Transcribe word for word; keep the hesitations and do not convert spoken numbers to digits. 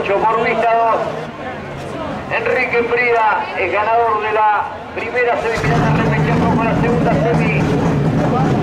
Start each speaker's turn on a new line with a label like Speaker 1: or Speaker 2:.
Speaker 1: ocho por pista dos. Enrique Frida es ganador de la primera semifinal de repechaje con la segunda semi.